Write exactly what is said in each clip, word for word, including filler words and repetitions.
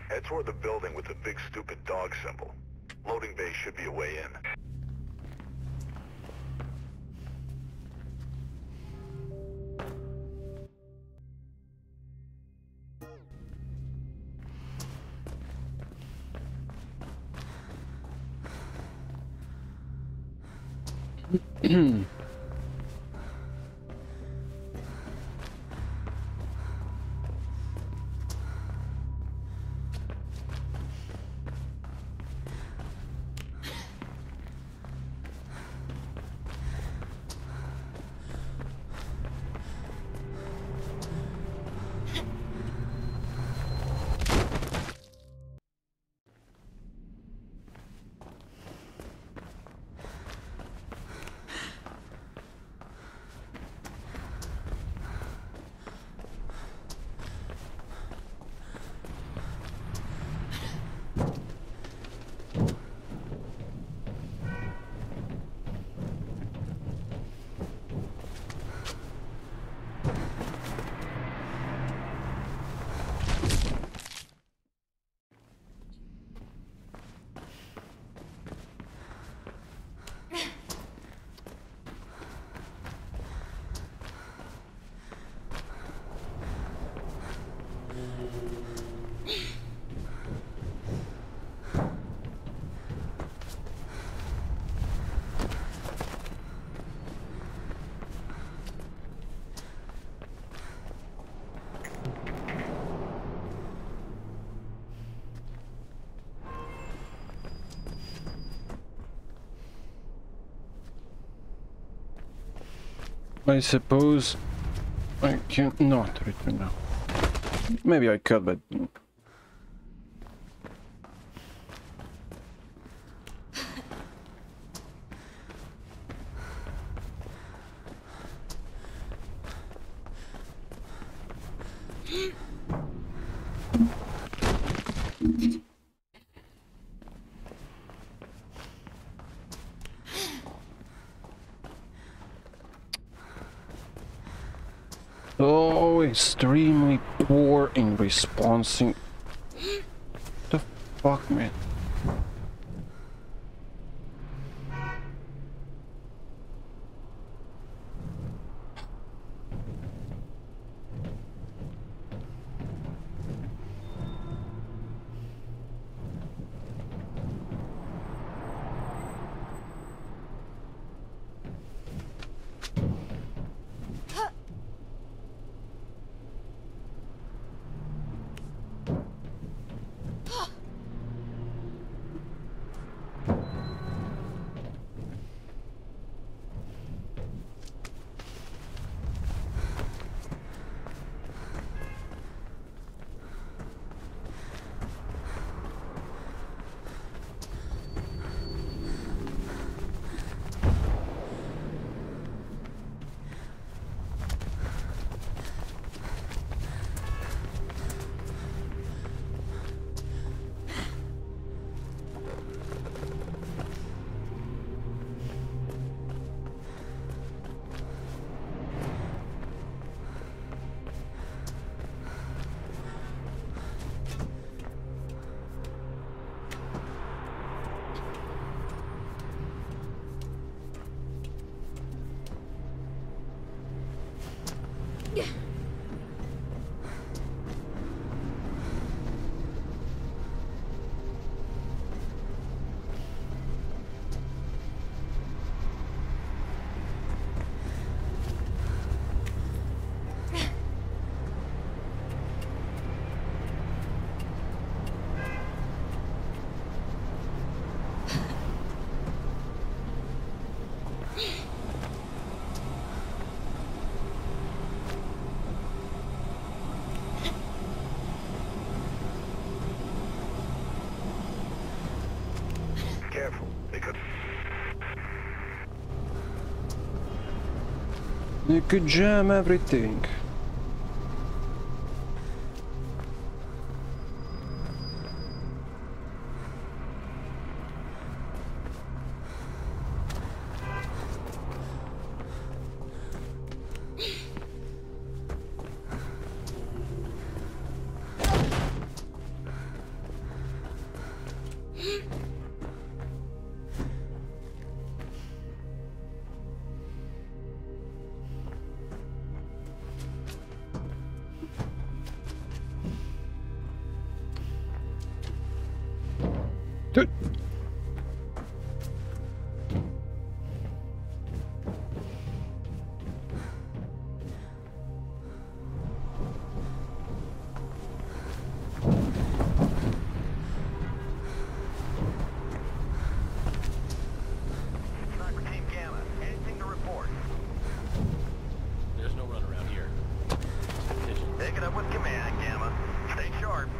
Head toward the building with the big stupid dog symbol. Loading bay should be a way in. I suppose I can not return now. Maybe I could, but so extremely poor in responding. The fuck, man. Careful, they could... You could jam everything. it up with command, Gamma. Stay sharp.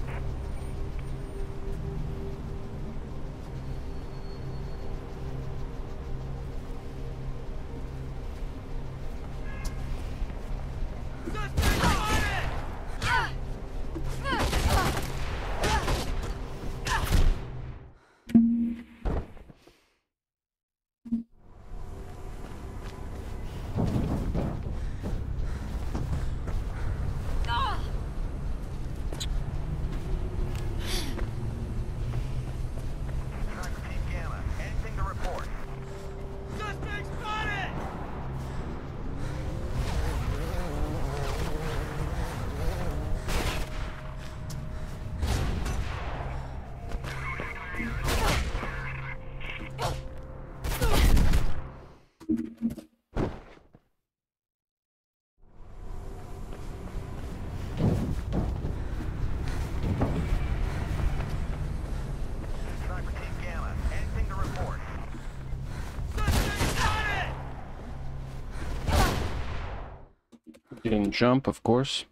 Didn't jump, of course.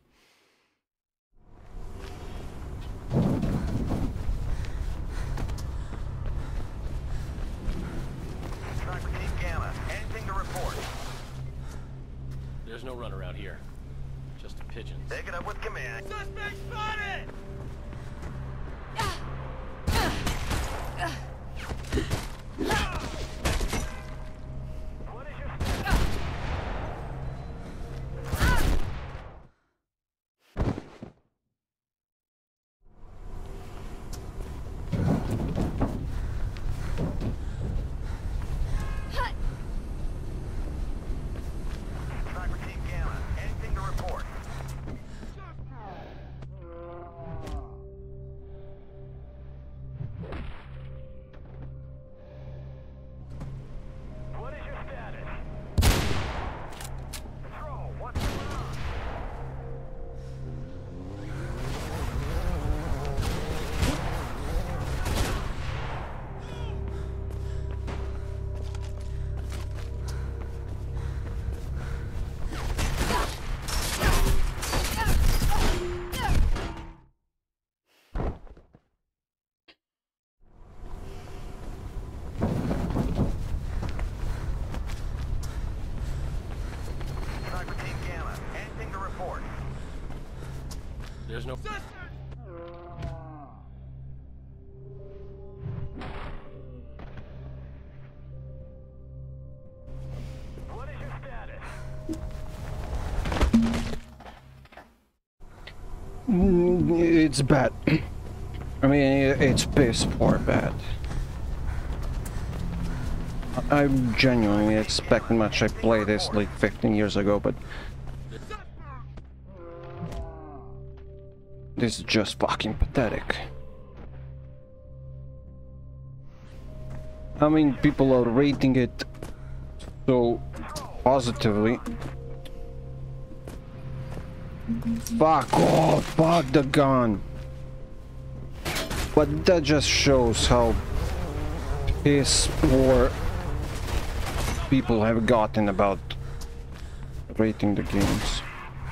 Sniper Team Gamma, anything to report? There's no run around here. Just pigeons. Take it up with command. Suspect spotted! What is your status? Sniper Team Gamma, anything to report? What is your status? Patrol, what's going on? Sniper Team Gamma, anything to report? There's no... What is your status? Mm, It's bad. I mean, it's piss poor bad. I genuinely expected much. I played this like fifteen years ago, but this is just fucking pathetic. I mean, people are rating it so positively. Fuck off, fuck the gun. But that just shows how piss poor people have gotten about rating the games.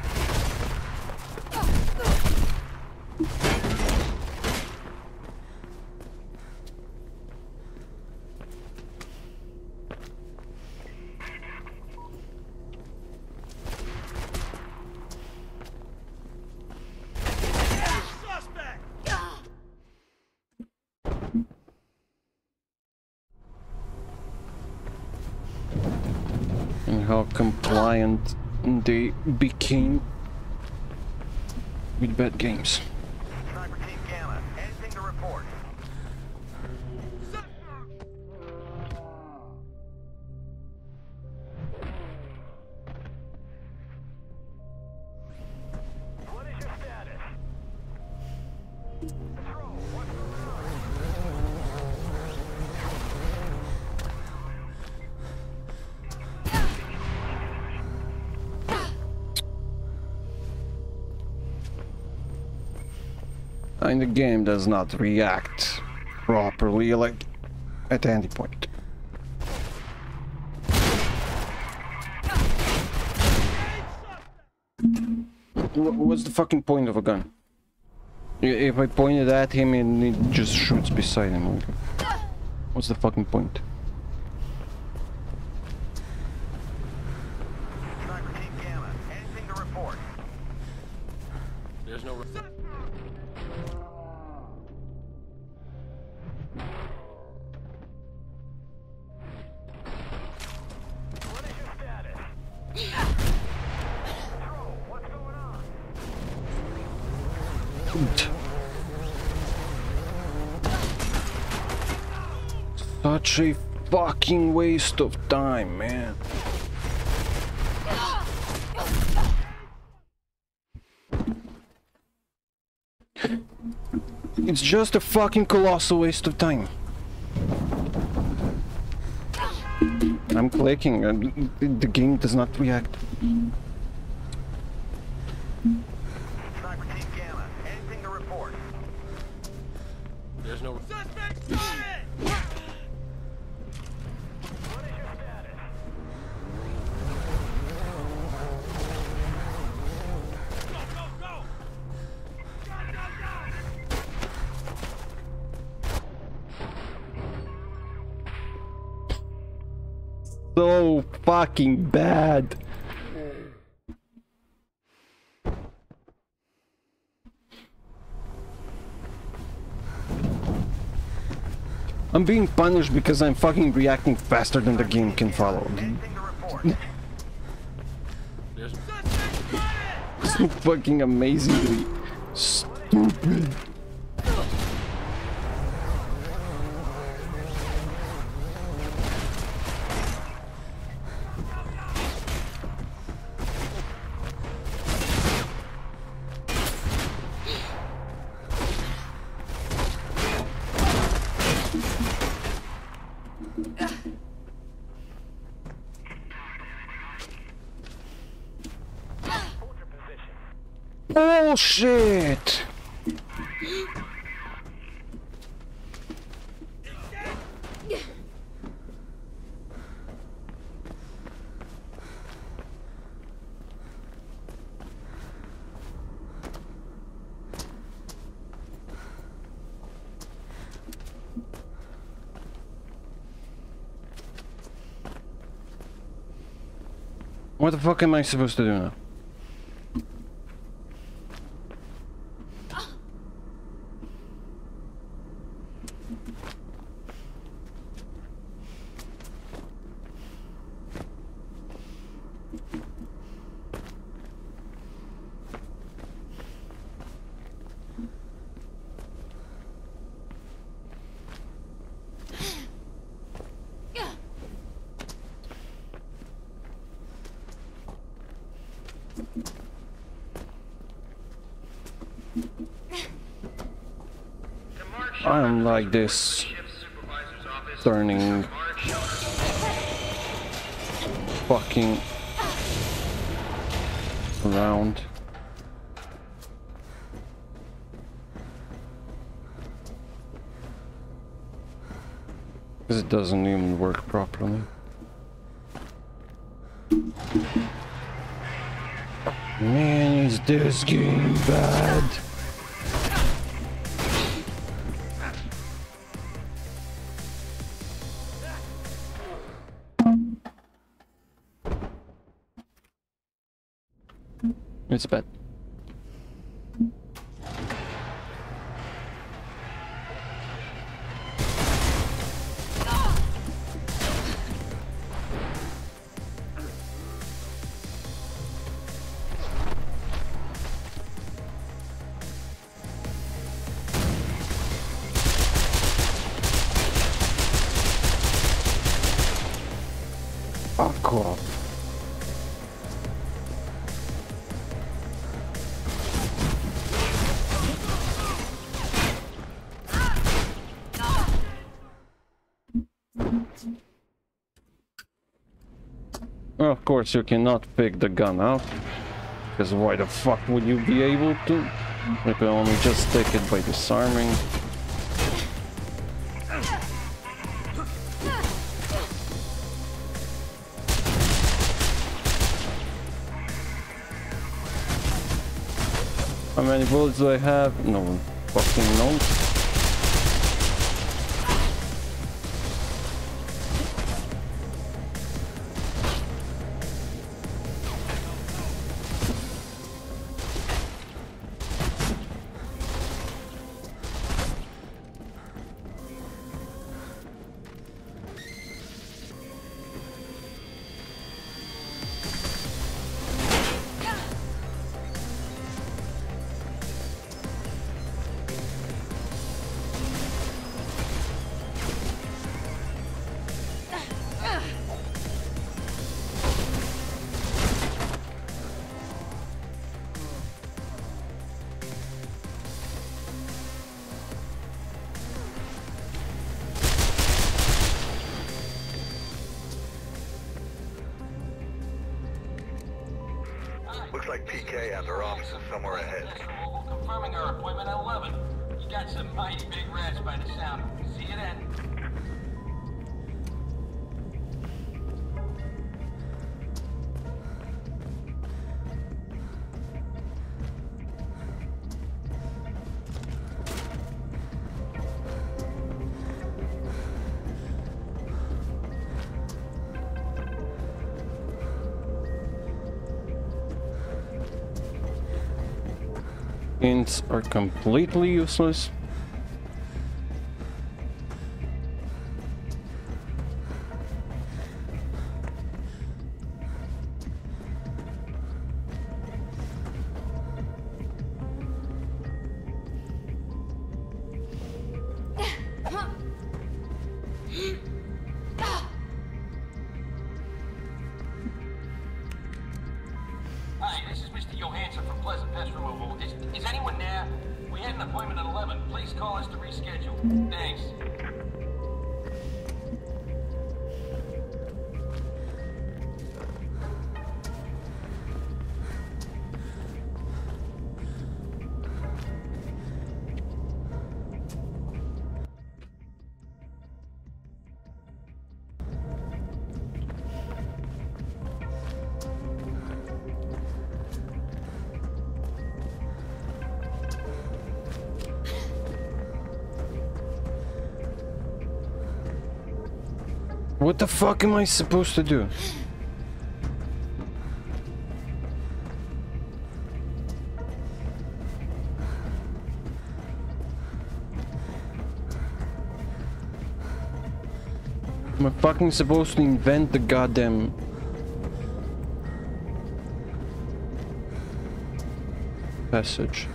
Suspect! And how compliant they became with bad games. Sniper Team Gamma, anything to report? What is your status? Patrol, what's going And the game does not react properly, like at any point. Wh- What's the fucking point of a gun? I- If I point it at him and it just shoots beside him, like, what's the fucking point? Sniper Team Gamma, anything to report? There's no. What is your status? Control, what's going on? Such a fucking waste of time, man. It's just a fucking colossal waste of time. I'm clicking and the game does not react. Sniper Team Gamma, anything to report? There's no. Suspect spotted! What is your status? Go, go, go! Go, go, go! So fucking bad. I'm being punished because I'm fucking reacting faster than the game can follow. Anything to report? There's. Suspect spotted! So fucking amazingly stupid. Hold your position. Bullshit! What the fuck am I supposed to do now? I'm like this, turning fucking around. Because it doesn't even work properly. Man, is this game bad? It's bad. Fuck off. Well, of course you cannot pick the gun up, because why the fuck would you be able to? You can only just take it by disarming. How many bullets do I have? No fucking knows. Looks like P K has her offices somewhere ahead. Confirming our appointment at eleven. You got some mighty big rats by the sound. See you then. Hints are completely useless. Hi, this is Mister Johansson from Pleasant Pest Removal. Is, is anyone there? We had an appointment at eleven. Please call us to reschedule. Thanks. What the fuck am I supposed to do? Am I fucking supposed to invent the goddamn passage?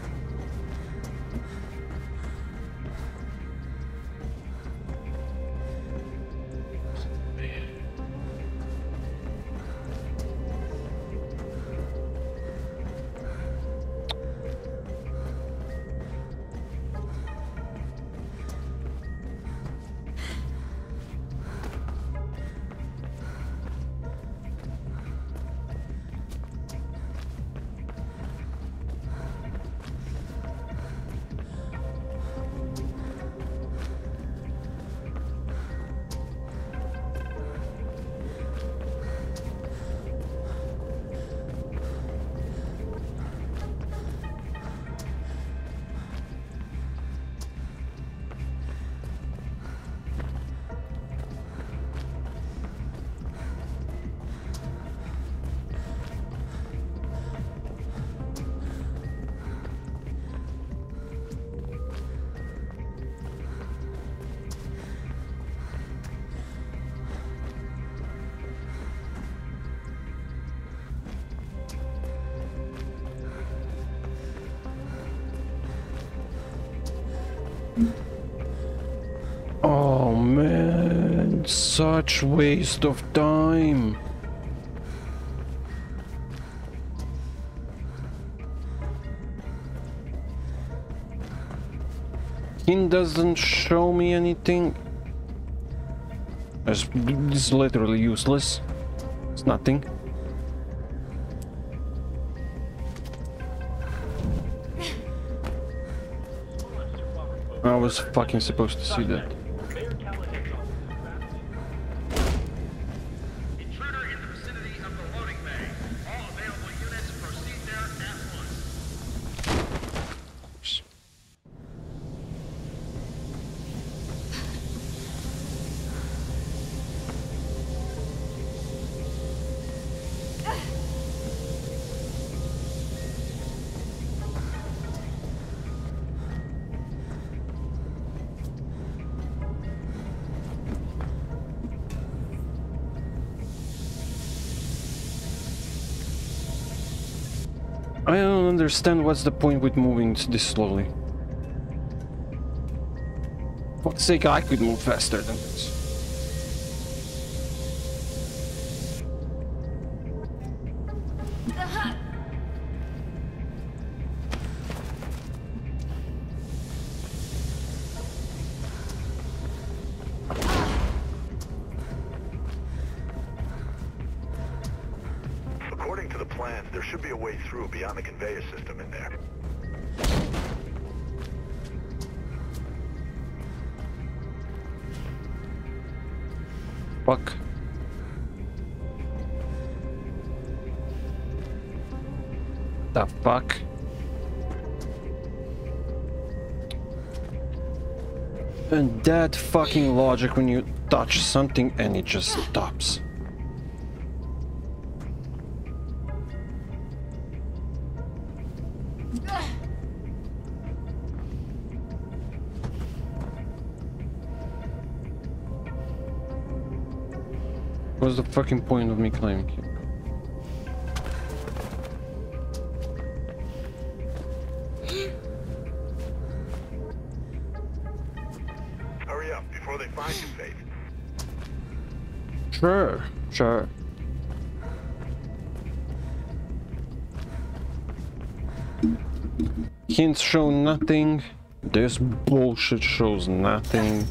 Oh man, such waste of time. Hint doesn't show me anything. It's, it's literally useless. It's nothing. I was fucking supposed to see that. Intruder in the vicinity of the loading bay. All available units proceed there at once. I don't understand what's the point with moving this slowly. For fuck's sake, I could move faster than this. According to the plans, there should be a way through beyond the conveyor system in there. Fuck. The fuck? And that fucking logic when you touch something and it just stops. What's the fucking point of me climbing here? Hurry up before they find you, Faith. Sure, sure. Hints show nothing. This bullshit shows nothing.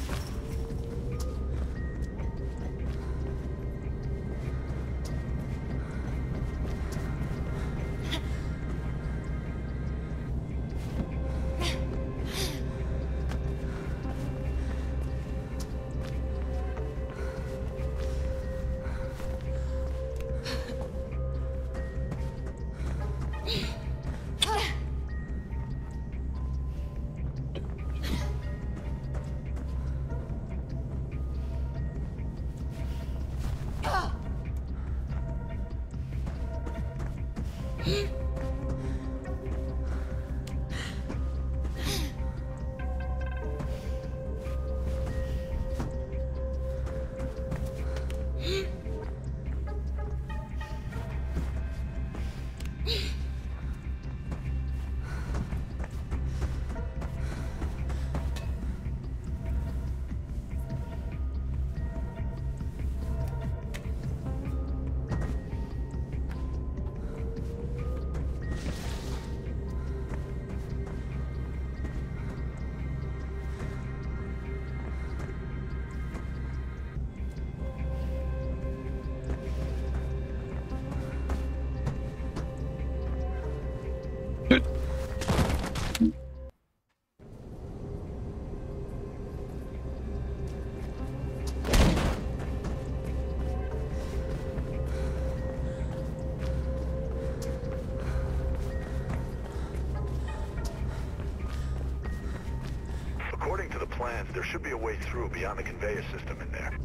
According to the plans, there should be a way through beyond the conveyor system in there.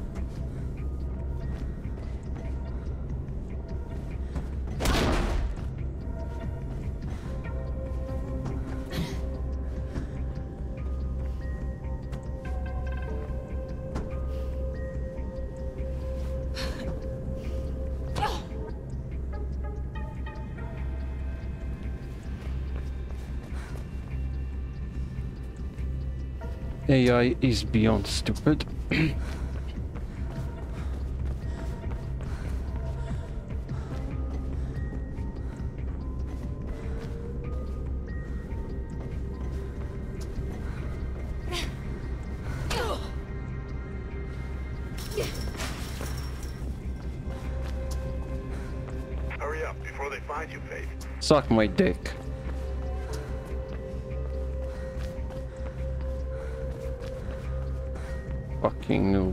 A I is beyond stupid. Hurry up before they find you, Faith. Suck my dick. Fucking noob.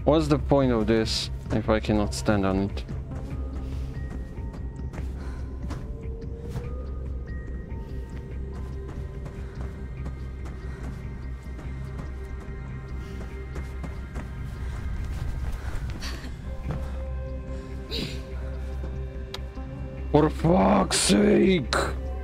What's the point of this if I cannot stand on it? For fuck's sake!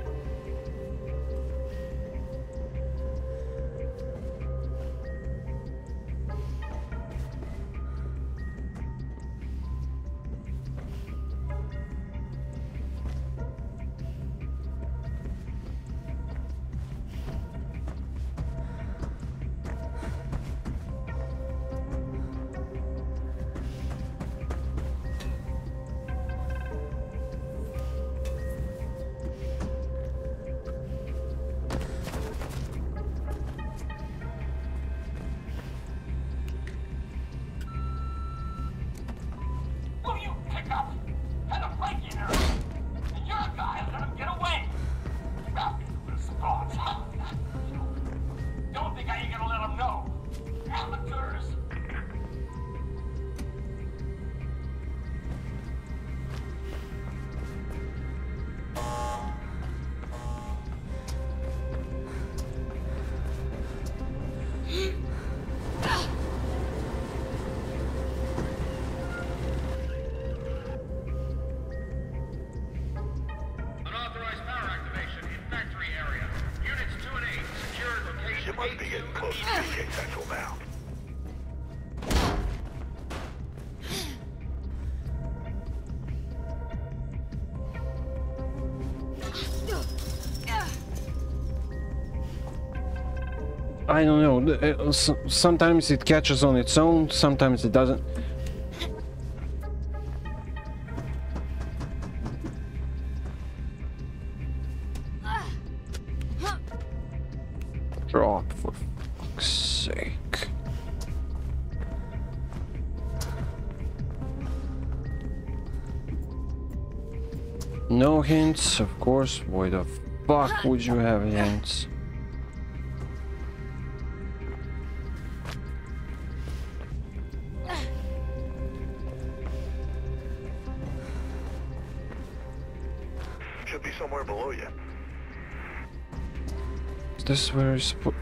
Will you pick up? Had a break in there. And you're a guy who let him get away. Well, with some thoughts. Don't think I ain't gonna let him know. Amateurs. Unauthorized power activation in factory area. Units two and eight, secure location. You must be getting close to T K Central now. I don't know. uh, s- Sometimes it catches on its own, sometimes it doesn't. Drop, for fuck's sake. No hints, of course. Why the fuck would you have hints? Should be somewhere below you. Is this where it's supposed?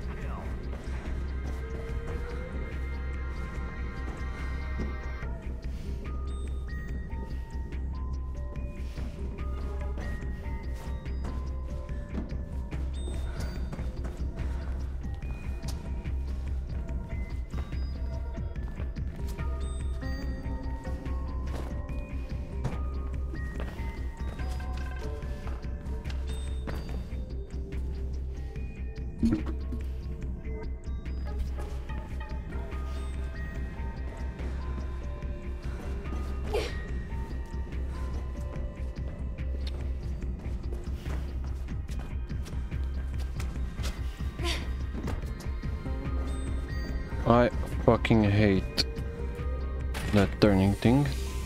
I fucking hate that turning thing.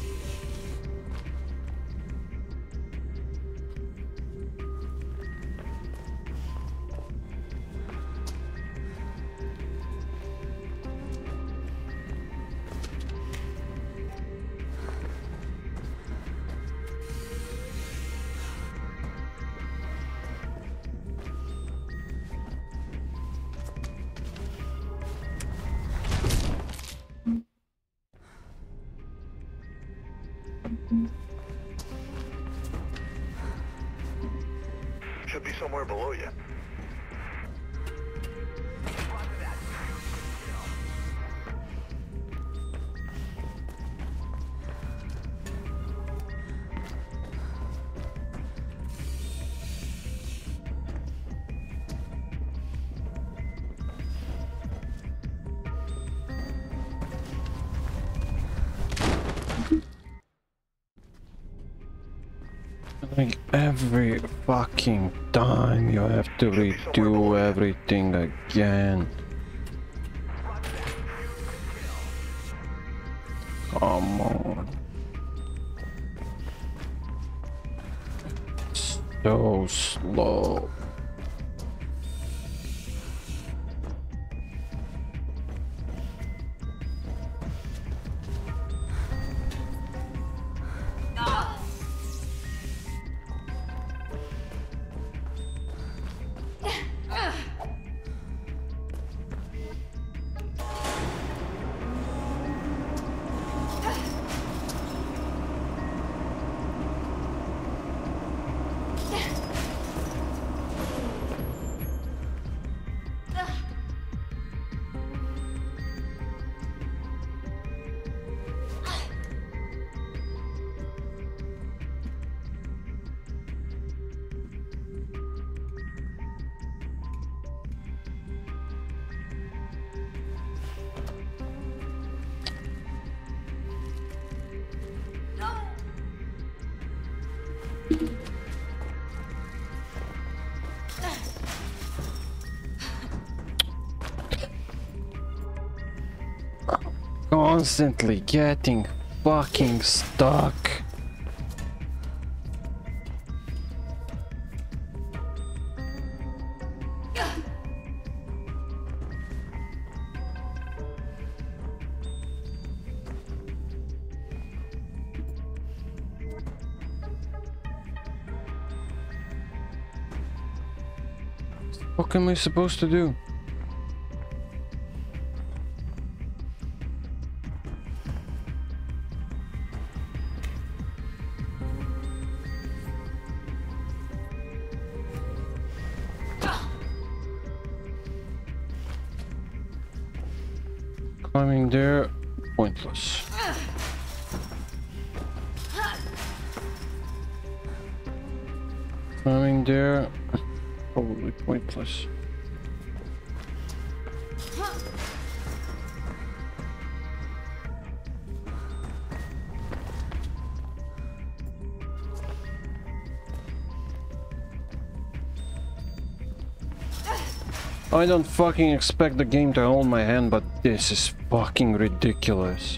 Should be somewhere below you. Like every fucking time you have to redo everything again. Come on. So slow. Constantly getting fucking stuck. What am I supposed to do? Climbing there, pointless. Climbing there, probably pointless. I don't fucking expect the game to hold my hand, but this is fucking ridiculous.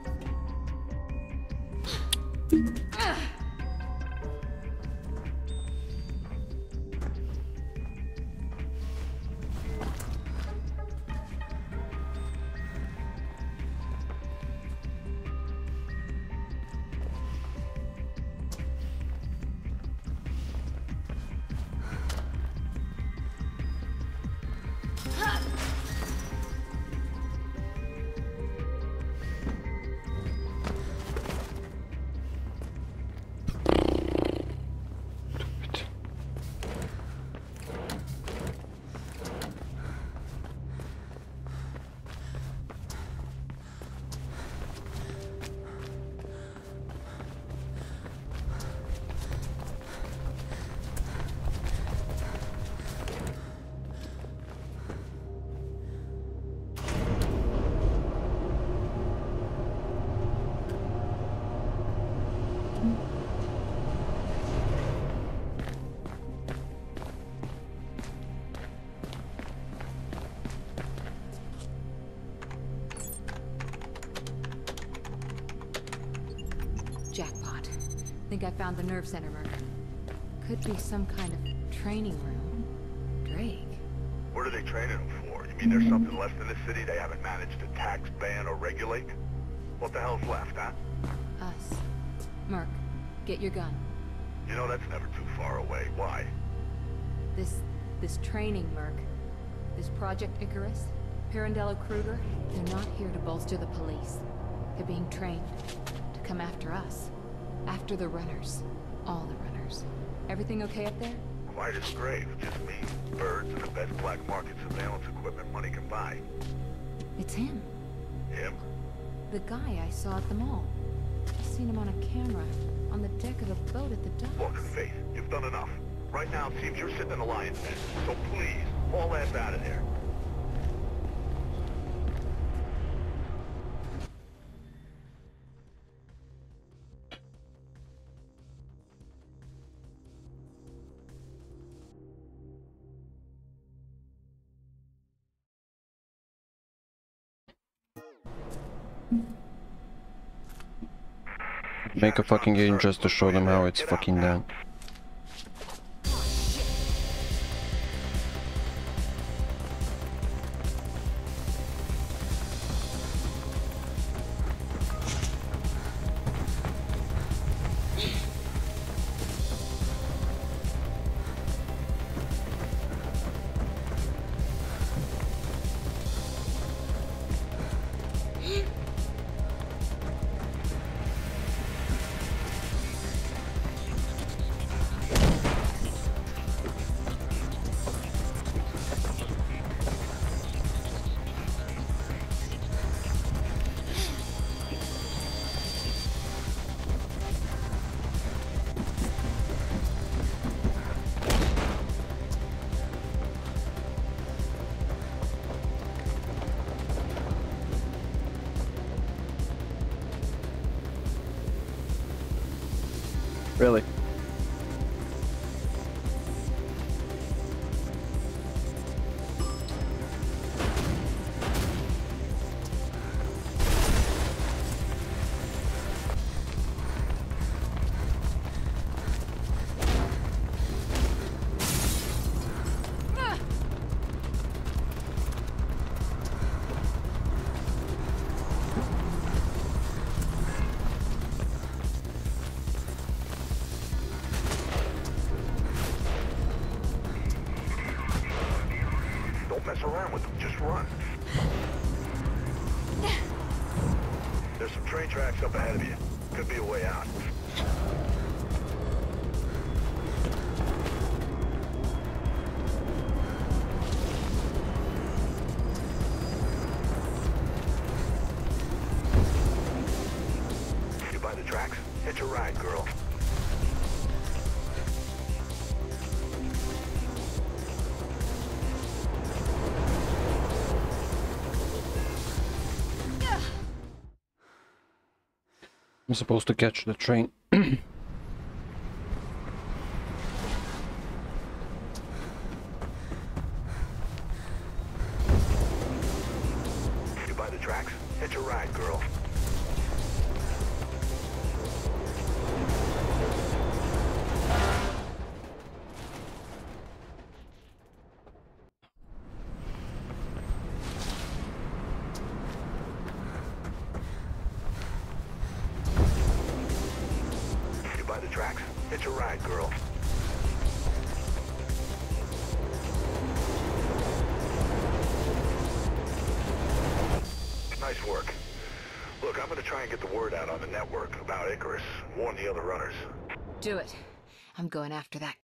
Jackpot. Think I found the nerve center, Merc. Could be some kind of training room. Drake. What are they training them for? You mean there's something left in the city they haven't managed to tax, ban, or regulate? What the hell's left, huh? Us. Merc, get your gun. You know that's never too far away. Why? This... this training, Merc. This Project Icarus, Pirandello Kruger, they're not here to bolster the police. They're being trained to come after us. After the runners. All the runners. Everything okay up there? Quiet as grave. Just me, birds, and the best black market surveillance equipment money can buy. It's him. Him? The guy I saw at the mall. I seen him on a camera, on the deck of a boat at the docks. Look, Faith, you've done enough. Right now, it seems you're sitting in a lion's den. So please, haul ass out of there. Make a fucking game just to show them how it's fucking done. Really? mess around with them. Just run. There's some train tracks up ahead of you. Could be a way out. You by the tracks? Hit your ride, girl. I'm supposed to catch the train. You by the tracks? Hit your ride, girl. You by the tracks? Hit your ride, girl. Nice work. Look, I'm gonna try and get the word out on the network about Icarus. Warn the other runners. Do it. I'm going after that